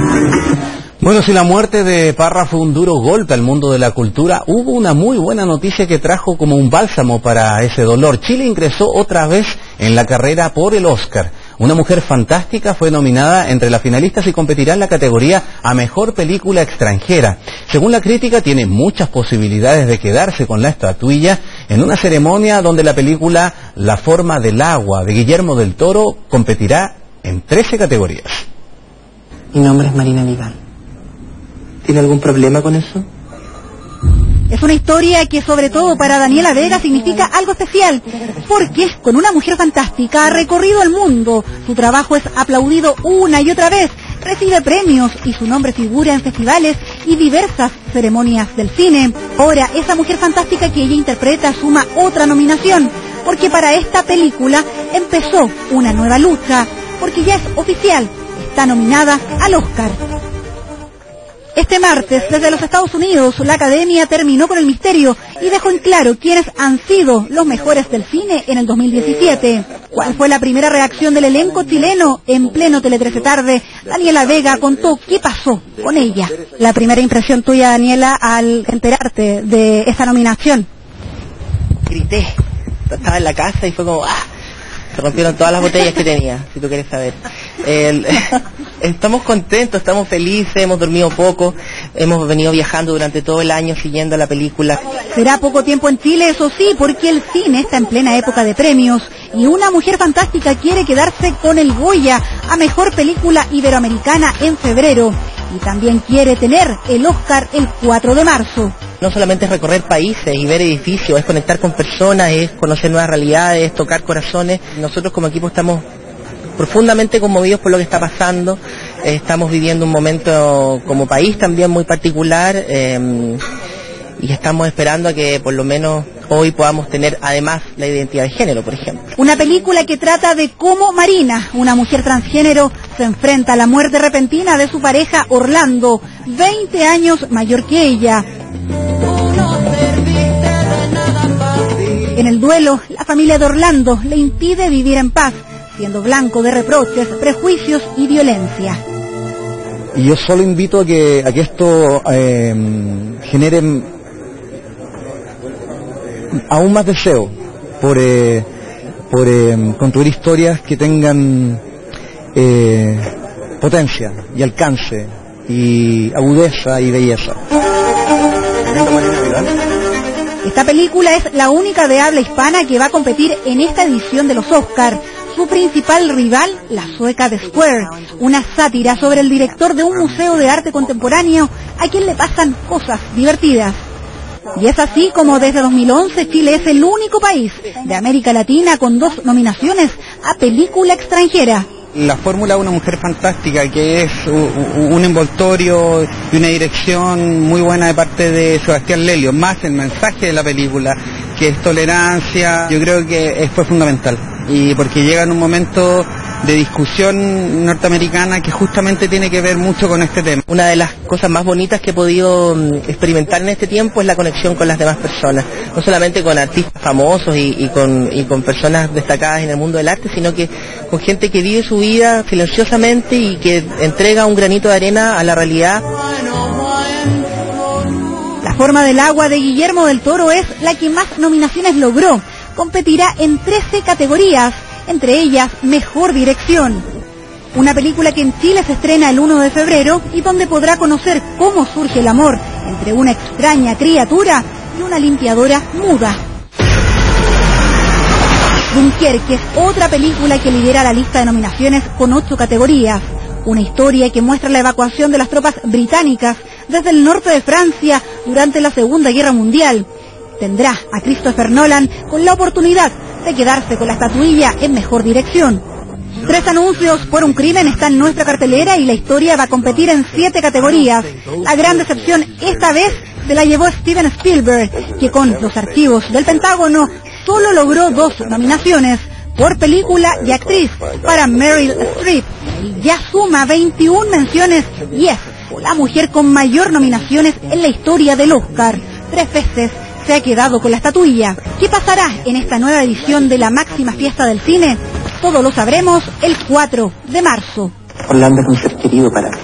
Bueno, si la muerte de Parra fue un duro golpe al mundo de la cultura, hubo una muy buena noticia que trajo como un bálsamo para ese dolor. Chile ingresó otra vez en la carrera por el Oscar. Una Mujer Fantástica fue nominada entre las finalistas y competirá en la categoría a Mejor Película Extranjera. Según la crítica, tiene muchas posibilidades de quedarse con la estatuilla en una ceremonia donde la película La Forma del Agua de Guillermo del Toro competirá en 13 categorías. Mi nombre es Marina Vidal. ¿Tiene algún problema con eso? Es una historia que sobre todo para Daniela Vega significa algo especial, porque con Una Mujer Fantástica ha recorrido el mundo, su trabajo es aplaudido una y otra vez, recibe premios y su nombre figura en festivales y diversas ceremonias del cine. Ahora, esa Mujer Fantástica que ella interpreta suma otra nominación, porque para esta película empezó una nueva lucha, porque ya es oficial, está nominada al Oscar. Este martes, desde los Estados Unidos, la Academia terminó con el misterio y dejó en claro quiénes han sido los mejores del cine en el 2017. ¿Cuál fue la primera reacción del elenco chileno? En pleno Tele 13 Tarde, Daniela Vega contó qué pasó con ella. La primera impresión tuya, Daniela, al enterarte de esta nominación. Grité. Estaba en la casa y fue como... ¡ah! Se rompieron todas las botellas que tenía, si tú quieres saber. Estamos contentos, estamos felices, hemos dormido poco, hemos venido viajando durante todo el año siguiendo la película. Será poco tiempo en Chile, eso sí, porque el cine está en plena época de premios y Una Mujer Fantástica quiere quedarse con el Goya a Mejor Película Iberoamericana en febrero y también quiere tener el Oscar el 4 de marzo. No solamente es recorrer países y ver edificios, es conectar con personas, es conocer nuevas realidades, tocar corazones. Nosotros como equipo estamos profundamente conmovidos por lo que está pasando, estamos viviendo un momento como país también muy particular y estamos esperando a que por lo menos hoy podamos tener además la identidad de género, por ejemplo. Una película que trata de cómo Marina, una mujer transgénero, se enfrenta a la muerte repentina de su pareja Orlando, 20 años mayor que ella. En el duelo, la familia de Orlando le impide vivir en paz, siendo blanco de reproches, prejuicios y violencia. Y yo solo invito a que esto genere aún más deseo por construir historias que tengan potencia y alcance y agudeza y belleza. Esta película es la única de habla hispana que va a competir en esta edición de los Oscar. Su principal rival, la sueca The Square, una sátira sobre el director de un museo de arte contemporáneo a quien le pasan cosas divertidas. Y es así como desde 2011 Chile es el único país de América Latina con 2 nominaciones a película extranjera. La fórmula Una Mujer Fantástica, que es un envoltorio y una dirección muy buena de parte de Sebastián Lelio, más el mensaje de la película, que es tolerancia, yo creo que fue fundamental. Y porque llega en un momento de discusión norteamericana que justamente tiene que ver mucho con este tema. Una de las cosas más bonitas que he podido experimentar en este tiempo es la conexión con las demás personas, no solamente con artistas famosos y con personas destacadas en el mundo del arte, sino que con gente que vive su vida silenciosamente y que entrega un granito de arena a la realidad. La Forma del Agua de Guillermo del Toro es la que más nominaciones logró. Competirá en 13 categorías, entre ellas Mejor Dirección. Una película que en Chile se estrena el 1 de febrero y donde podrá conocer cómo surge el amor entre una extraña criatura y una limpiadora muda. Dunkerque es otra película que lidera la lista de nominaciones con 8 categorías. Una historia que muestra la evacuación de las tropas británicas desde el norte de Francia durante la Segunda Guerra Mundial. Tendrá a Christopher Nolan con la oportunidad de quedarse con la estatuilla en Mejor Dirección. 3 anuncios por un crimen están en nuestra cartelera y la historia va a competir en 7 categorías. La gran decepción esta vez se la llevó Steven Spielberg, que con Los Archivos del Pentágono solo logró 2 nominaciones por película y actriz para Meryl Streep. Ya suma 21 menciones y es la mujer con mayor nominaciones en la historia del Oscar. 3 veces se ha quedado con la estatuilla. ¿Qué pasará en esta nueva edición de la máxima fiesta del cine? Todo lo sabremos el 4 de marzo. Orlando es un ser querido para mí.